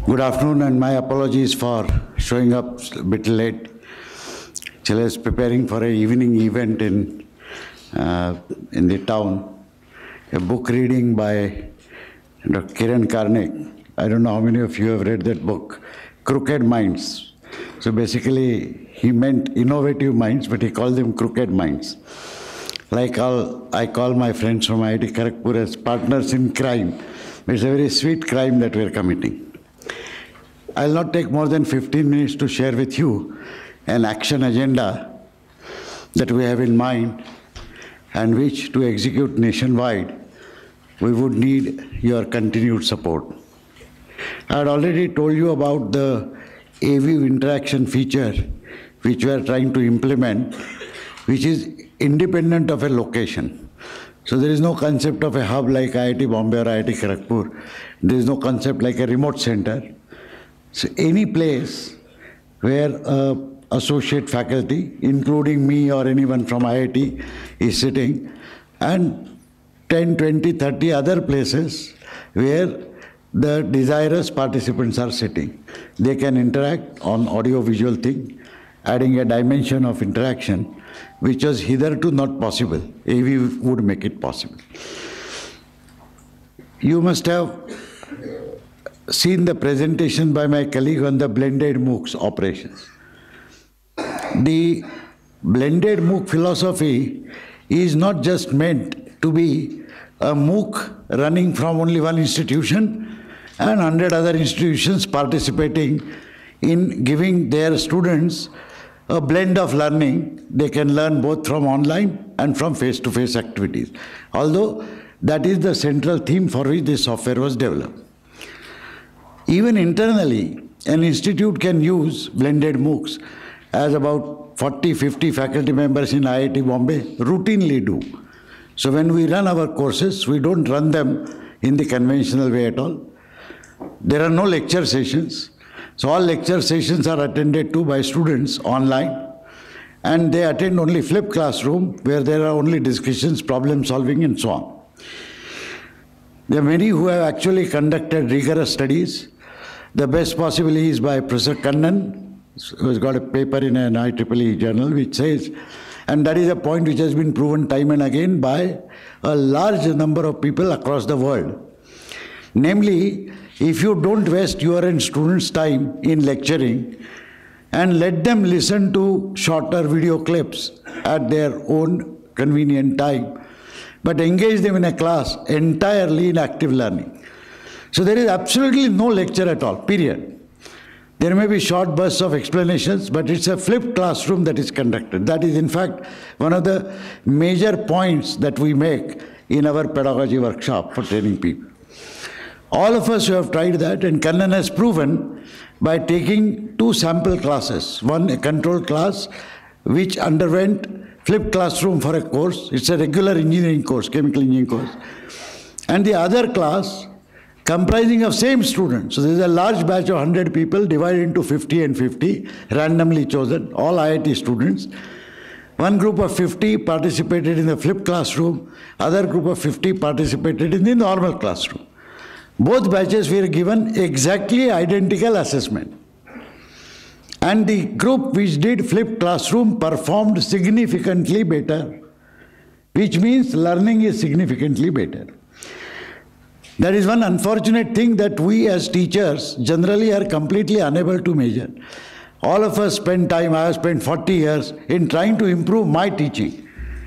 Good afternoon, and my apologies for showing up a bit late. I was preparing for an evening event in the town, a book reading by Dr. Kiran Karnik. I don't know how many of you have read that book, Crooked Minds. So basically, he meant innovative minds, but he called them crooked minds. Like I call my friends from IIT Kharagpur as partners in crime. It's a very sweet crime that we're committing. I'll not take more than 15 minutes to share with you an action agenda that we have in mind and which, to execute nationwide, we would need your continued support. I had already told you about the A-View interaction feature which we are trying to implement, which is independent of a location. So there is no concept of a hub like IIT Bombay or IIT Kharagpur. There is no concept like a remote center. So any place where associate faculty, including me or anyone from IIT, is sitting, and 10, 20, 30 other places where the desirous participants are sitting. They can interact on audio-visual thing, adding a dimension of interaction, which was hitherto not possible. AV would make it possible. You must have seen the presentation by my colleague on the blended MOOCs operations. The blended MOOC philosophy is not just meant to be a MOOC running from only one institution and 100 other institutions participating in giving their students a blend of learning. They can learn both from online and from face-to-face activities. Although that is the central theme for which this software was developed. Even internally, an institute can use blended MOOCs, as about 40, 50 faculty members in IIT Bombay routinely do. So when we run our courses, we don't run them in the conventional way at all. There are no lecture sessions. So all lecture sessions are attended to by students online, and they attend only flipped classroom where there are only discussions, problem solving, and so on. There are many who have actually conducted rigorous studies. The best possibly is by Professor Kannan, who has got a paper in an IEEE journal which says, and that is a point which has been proven time and again by a large number of people across the world. Namely, if you don't waste your and students' time in lecturing and let them listen to shorter video clips at their own convenient time, but engage them in a class entirely in active learning. So there is absolutely no lecture at all, period. There may be short bursts of explanations, but it's a flipped classroom that is conducted. That is, in fact, one of the major points that we make in our pedagogy workshop for training people. All of us who have tried that, and Kannan has proven by taking 2 sample classes, one a controlled class which underwent flipped classroom for a course. It's a regular engineering course, chemical engineering course. And the other class comprising of same students. So there's a large batch of 100 people divided into 50 and 50, randomly chosen, all IIT students. One group of 50 participated in the flipped classroom, other group of 50 participated in the normal classroom. Both batches were given exactly identical assessment. And the group which did flipped classroom performed significantly better, which means learning is significantly better. That is one unfortunate thing that we as teachers generally are completely unable to measure. All of us spend time, I have spent 40 years in trying to improve my teaching,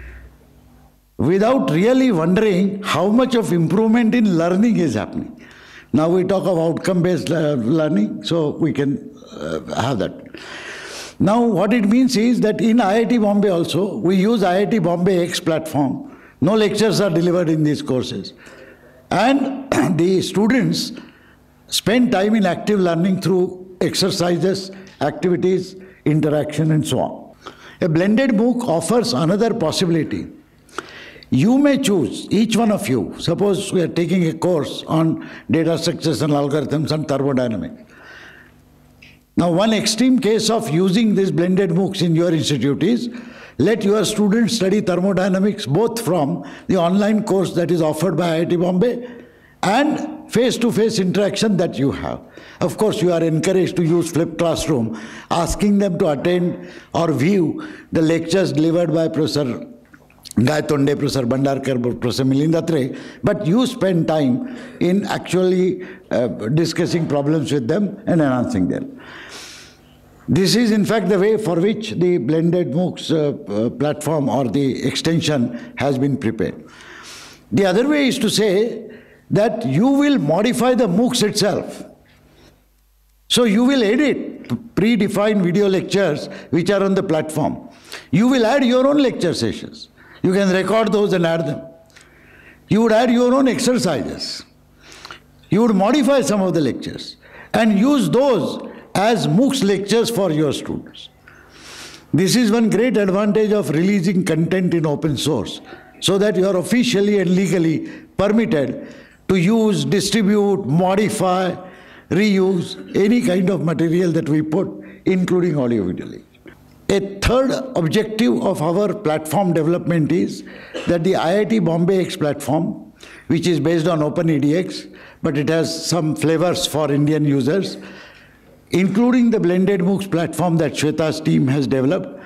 without really wondering how much of improvement in learning is happening. Now we talk of outcome-based learning, so we can have that. Now what it means is that in IIT Bombay also, we use IIT Bombay X platform. No lectures are delivered in these courses. And the students spend time in active learning through exercises, activities, interaction, and so on. A blended MOOC offers another possibility. You may choose, each one of you, suppose we are taking a course on data structures and algorithms and thermodynamics. Now, one extreme case of using these blended MOOCs in your institute is, let your students study thermodynamics both from the online course that is offered by IIT Bombay and face-to-face interaction that you have. Of course, you are encouraged to use flipped classroom, asking them to attend or view the lectures delivered by Professor Gaitonde, Professor Bhandarkar, Professor Milind Atre, but you spend time in actually discussing problems with them and enhancing them. This is in fact the way for which the blended MOOCs platform or the extension has been prepared. The other way is to say that you will modify the MOOCs itself. So you will edit predefined video lectures which are on the platform. You will add your own lecture sessions. You can record those and add them. You would add your own exercises. You would modify some of the lectures and use those as MOOCs lectures for your students. This is one great advantage of releasing content in open source, so that you are officially and legally permitted to use, distribute, modify, reuse any kind of material that we put, including audio-video lectures. A third objective of our platform development is that the IIT Bombay X platform, which is based on OpenEDX, but it has some flavors for Indian users, including the blended MOOCs platform that Shweta's team has developed,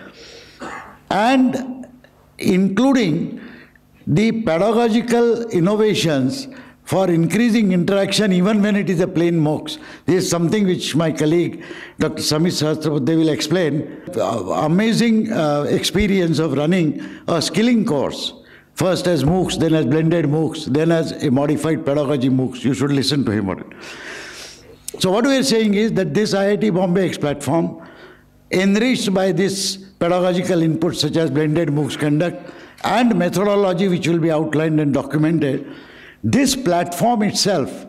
and including the pedagogical innovations for increasing interaction even when it is a plain MOOCs. This is something which my colleague, Dr. Samit Sahasrabudhe, will explain. Amazing experience of running a skilling course, first as MOOCs, then as blended MOOCs, then as a modified pedagogy MOOCs. You should listen to him on it. So what we are saying is that this IIT Bombay X platform, enriched by this pedagogical input such as blended MOOCs conduct and methodology which will be outlined and documented, this platform itself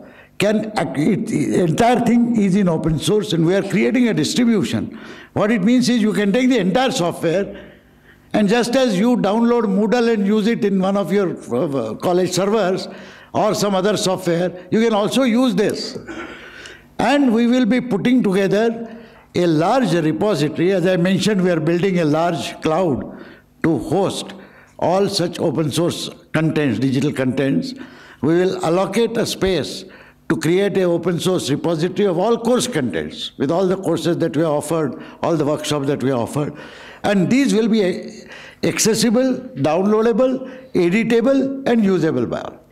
the entire thing is in open source and we are creating a distribution. What it means is you can take the entire software and just as you download Moodle and use it in one of your college servers or some other software, you can also use this. And we will be putting together a large repository. As I mentioned, we are building a large cloud to host all such open source contents, digital contents. We will allocate a space to create an open source repository of all course contents, with all the courses that we have offered, all the workshops that we have offered. And these will be accessible, downloadable, editable, and usable by all.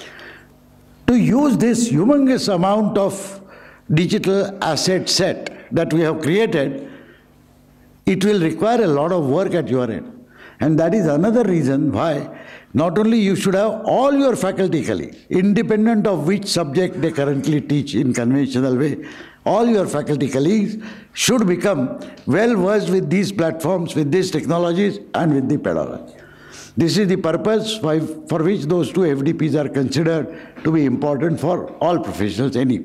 To use this humongous amount of digital asset set that we have created, it will require a lot of work at your end. And that is another reason why not only you should have all your faculty colleagues, independent of which subject they currently teach in conventional way, all your faculty colleagues should become well versed with these platforms, with these technologies, and with the pedagogy. This is the purpose for which those two FDPs are considered to be important for all professionals, any.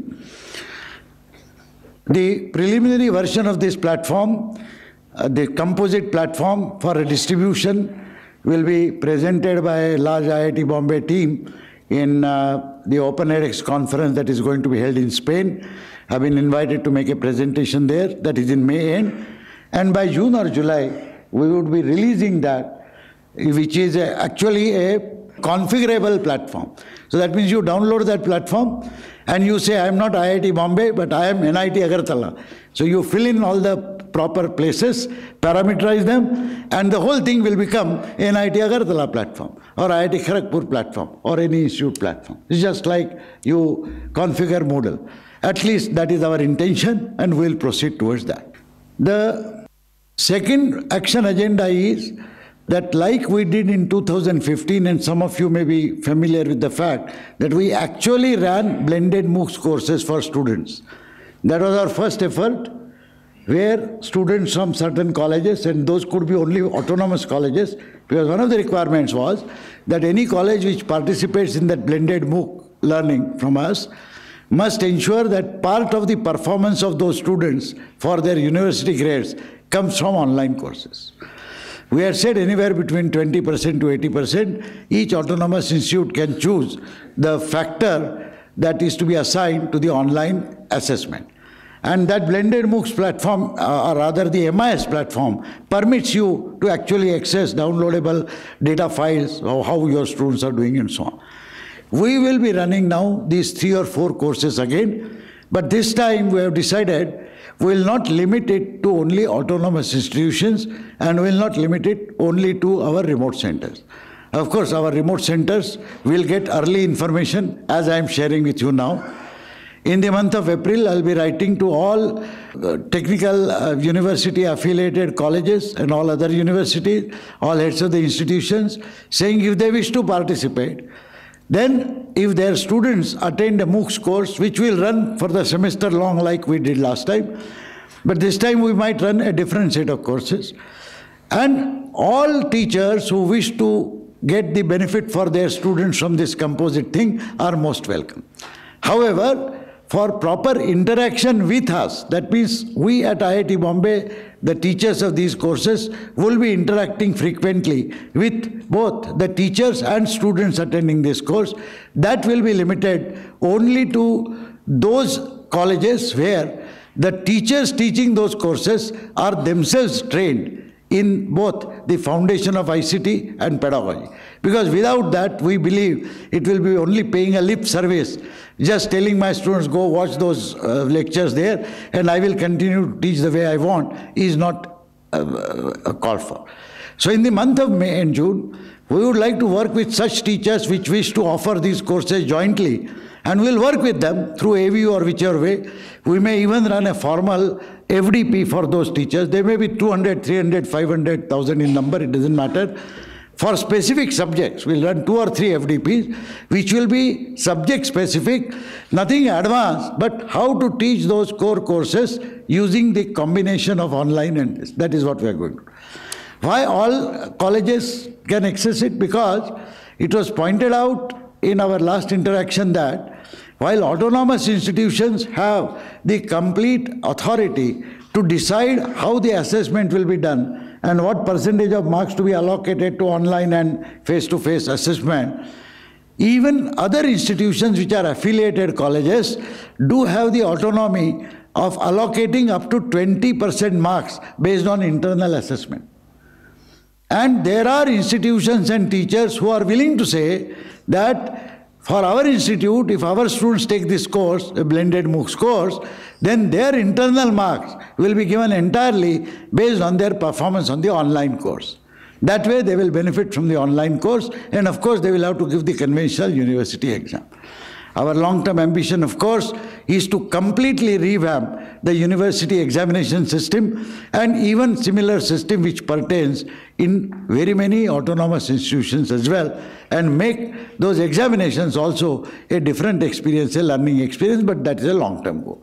The preliminary version of this platform, the composite platform for a distribution, will be presented by a large IIT Bombay team in the OpenEDX conference that is going to be held in Spain. I've been invited to make a presentation there. That is in May end. And by June or July, we would be releasing that, which is actually a configurable platform. So that means you download that platform and you say, I am not IIT Bombay, but I am NIT Agartala. So you fill in all the proper places, parameterize them, and the whole thing will become NIT Agartala platform, or IIT Kharagpur platform, or any institute platform. It's just like you configure Moodle. At least that is our intention, and we'll proceed towards that. The second action agenda is that, like we did in 2015, and some of you may be familiar with the fact that we actually ran blended MOOCs courses for students. That was our first effort, where students from certain colleges, and those could be only autonomous colleges, because one of the requirements was that any college which participates in that blended MOOC learning from us must ensure that part of the performance of those students for their university grades comes from online courses. We had said anywhere between 20% to 80%, each autonomous institute can choose the factor that is to be assigned to the online assessment. And that blended MOOCs platform, or rather the MIS platform, permits you to actually access downloadable data files of how your students are doing and so on. We will be running now these 3 or 4 courses again, but this time we have decided we will not limit it to only autonomous institutions and will not limit it only to our remote centers. Of course, our remote centers will get early information as I am sharing with you now. In the month of April, I'll be writing to all technical university affiliated colleges and all other universities, all heads of the institutions, saying if they wish to participate, then if their students attend a MOOCs course, which will run for the semester long like we did last time, but this time we might run a different set of courses. And all teachers who wish to get the benefit for their students from this composite thing are most welcome. However, for proper interaction with us, that means we at IIT Bombay, the teachers of these courses, will be interacting frequently with both the teachers and students attending this course. That will be limited only to those colleges where the teachers teaching those courses are themselves trained in both the foundation of ICT and pedagogy. Because without that, we believe it will be only paying a lip service, just telling my students, go watch those lectures there, and I will continue to teach the way I want, is not a call for. So in the month of May and June, we would like to work with such teachers which wish to offer these courses jointly, and we'll work with them through AVU or whichever way. We may even run a formal FDP for those teachers. They may be 200, 300, 500,000 in number, it doesn't matter. For specific subjects, we'll run 2 or 3 FDPs, which will be subject specific, nothing advanced, but how to teach those core courses using the combination of online and this. That is what we are going to do. Why all colleges can access it? Because it was pointed out in our last interaction that while autonomous institutions have the complete authority to decide how the assessment will be done and what percentage of marks to be allocated to online and face-to-face assessment, even other institutions which are affiliated colleges do have the autonomy of allocating up to 20% marks based on internal assessment. And there are institutions and teachers who are willing to say that for our institute, if our students take this course, a blended MOOCs course, then their internal marks will be given entirely based on their performance on the online course. That way they will benefit from the online course, and of course they will have to give the conventional university exam. Our long-term ambition, of course, is to completely revamp the university examination system and even similar system which pertains in very many autonomous institutions as well, and make those examinations also a different experience, a learning experience, but that is a long-term goal.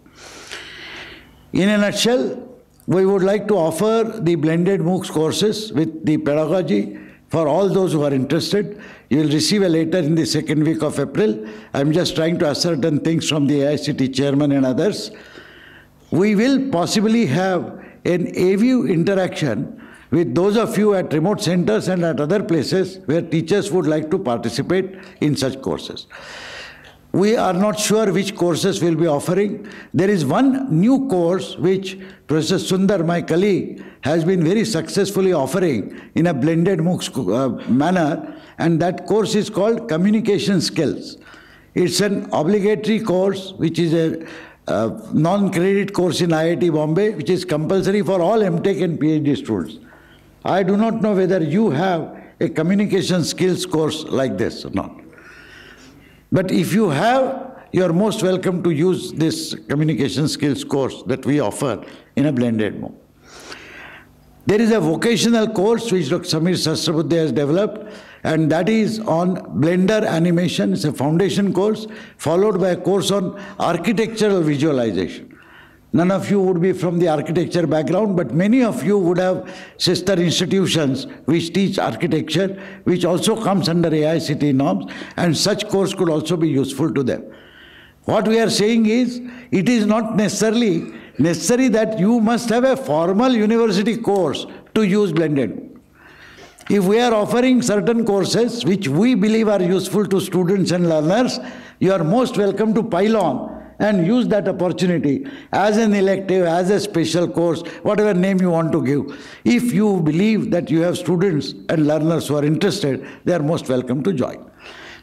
In a nutshell, we would like to offer the blended MOOCs courses with the pedagogy for all those who are interested. You will receive a letter in the second week of April. I'm just trying to ascertain things from the AICT chairman and others. We will possibly have an AVU interaction with those of you at remote centers and at other places where teachers would like to participate in such courses. We are not sure which courses we'll be offering. There is one new course which Professor Sundar, my colleague, has been very successfully offering in a blended MOOCs manner, and that course is called Communication Skills. It's an obligatory course which is a non-credit course in IIT Bombay, which is compulsory for all MTech and PhD students. I do not know whether you have a communication skills course like this or not. But if you have, you are most welcome to use this communication skills course that we offer in a blended MOOC. There is a vocational course which Dr. Samir Sahasrabudhe has developed, and that is on Blender animation. It's a foundation course followed by a course on architectural visualization. None of you would be from the architecture background, but many of you would have sister institutions which teach architecture, which also comes under AICTE norms, and such course could also be useful to them. What we are saying is, it is not necessary that you must have a formal university course to use blended. If we are offering certain courses which we believe are useful to students and learners, you are most welcome to pile on and use that opportunity as an elective, as a special course, whatever name you want to give. If you believe that you have students and learners who are interested, they are most welcome to join.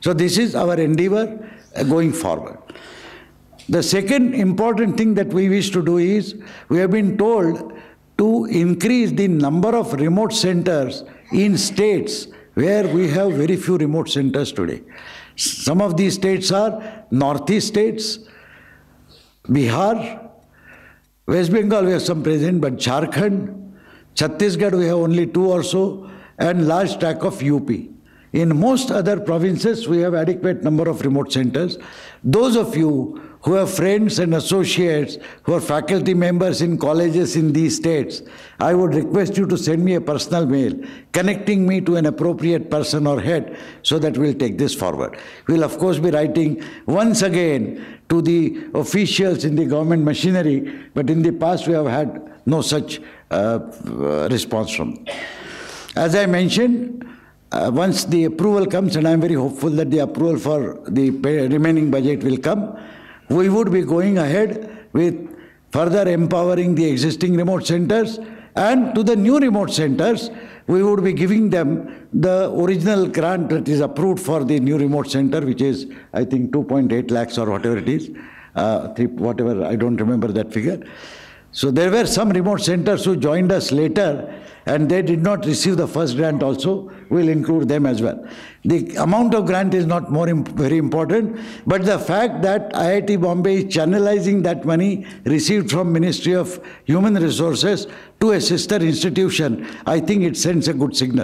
So this is our endeavor going forward. The second important thing that we wish to do is, we have been told to increase the number of remote centers in states where we have very few remote centers today. Some of these states are northeast states, Bihar, West Bengal we have some present, but Jharkhand, Chhattisgarh we have only 2 or so, and large tract of UP. In most other provinces we have adequate number of remote centers. Those of you who have friends and associates who are faculty members in colleges in these states, I would request you to send me a personal mail connecting me to an appropriate person or head so that we'll take this forward. We'll of course be writing once again to the officials in the government machinery, but in the past we have had no such response from them. As I mentioned, once the approval comes, and I'm very hopeful that the approval for the remaining budget will come, we would be going ahead with further empowering the existing remote centers, and to the new remote centers, we would be giving them the original grant that is approved for the new remote center, which is, I think, 2.8 lakhs or whatever it is, whatever, I don't remember that figure. So there were some remote centers who joined us later, and they did not receive the first grant also. We'll include them as well. The amount of grant is not very important, but the fact that IIT Bombay is channelizing that money received from Ministry of Human Resources to a sister institution, I think it sends a good signal.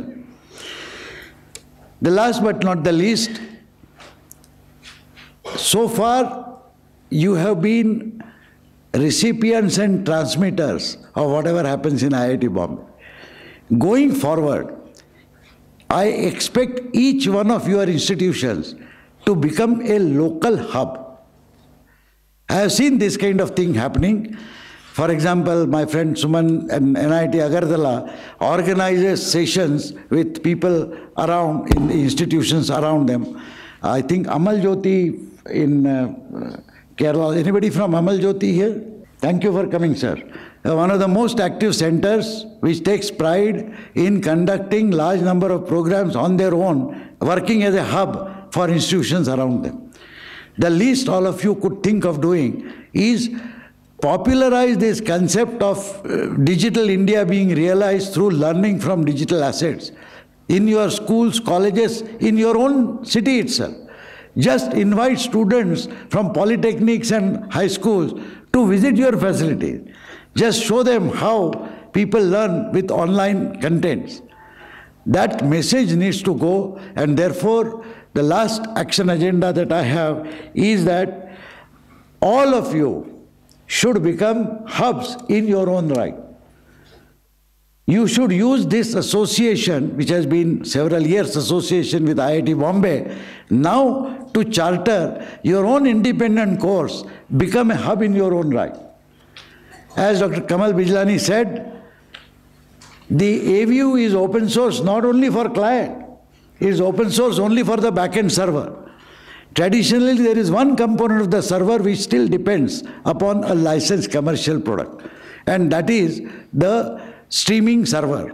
The last but not the least, so far you have been recipients and transmitters of whatever happens in IIT Bombay. Going forward, I expect each one of your institutions to become a local hub. I have seen this kind of thing happening. For example, my friend Suman and NIT Agartala organizes sessions with people around, in the institutions around them. I think Amal Jyoti in Kerala. Anybody from Amal Jyoti here? Thank you for coming, sir. One of the most active centers which takes pride in conducting large number of programs on their own, working as a hub for institutions around them. The least all of you could think of doing is popularize this concept of digital India being realized through learning from digital assets in your schools, colleges, in your own city itself. Just invite students from polytechnics and high schools to visit your facilities. Just show them how people learn with online contents. That message needs to go, and therefore the last action agenda that I have is that all of you should become hubs in your own right. You should use this association, which has been several years association with IIT Bombay, now to charter your own independent course, become a hub in your own right. As Dr. Kamal Bijlani said, the AVU is open source not only for client, it is open source only for the backend server. Traditionally, there is one component of the server which still depends upon a licensed commercial product, and that is the streaming server.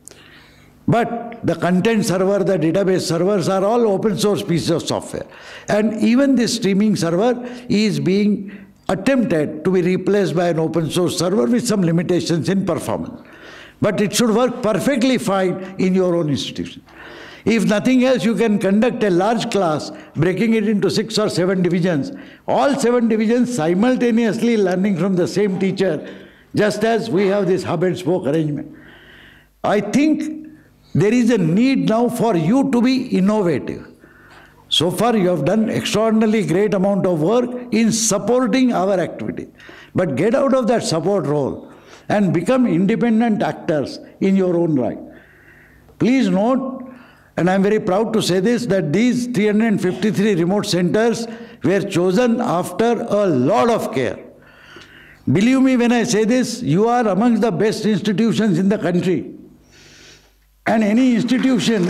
But the content server, the database servers are all open source pieces of software. And even this streaming server is being attempted to be replaced by an open source server with some limitations in performance. But it should work perfectly fine in your own institution. If nothing else, you can conduct a large class, breaking it into 6 or 7 divisions, all 7 divisions simultaneously learning from the same teacher, just as we have this hub and spoke arrangement. I think there is a need now for you to be innovative. So far you have done extraordinarily great amount of work in supporting our activity. But get out of that support role and become independent actors in your own right. Please note, and I am very proud to say this, that these 353 remote centers were chosen after a lot of care. Believe me when I say this, you are amongst the best institutions in the country. And any institution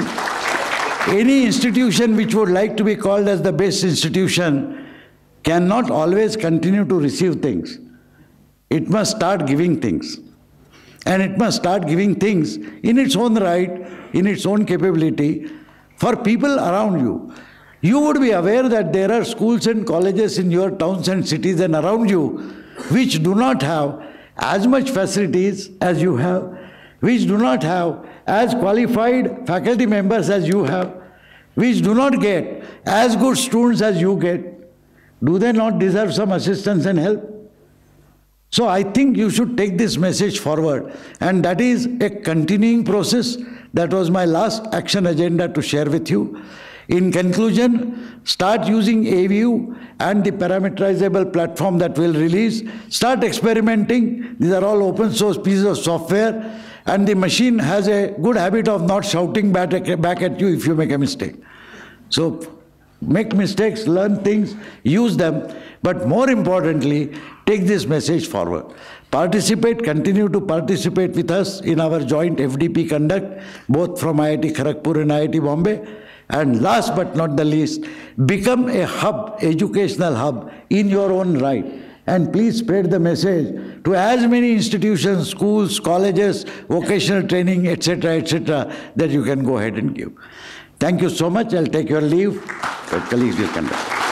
which would like to be called as the best institution cannot always continue to receive things. It must start giving things. And it must start giving things in its own right, in its own capability, for people around you. You would be aware that there are schools and colleges in your towns and cities and around you which do not have as much facilities as you have, which do not have as qualified faculty members as you have, which do not get as good students as you get. Do they not deserve some assistance and help? So I think you should take this message forward, and that is a continuing process. That was my last action agenda to share with you. In conclusion, start using AView and the parameterizable platform that we'll release. Start experimenting. These are all open source pieces of software, and the machine has a good habit of not shouting back at you if you make a mistake. So make mistakes, learn things, use them, but more importantly, take this message forward. Participate, continue to participate with us in our joint FDP conduct, both from IIT Kharagpur and IIT Bombay. And last but not the least, become a hub, educational hub in your own right. And please spread the message to as many institutions, schools, colleges, vocational training, etc., that you can go ahead and give. Thank you so much. I'll take your leave. Colleagues will conduct.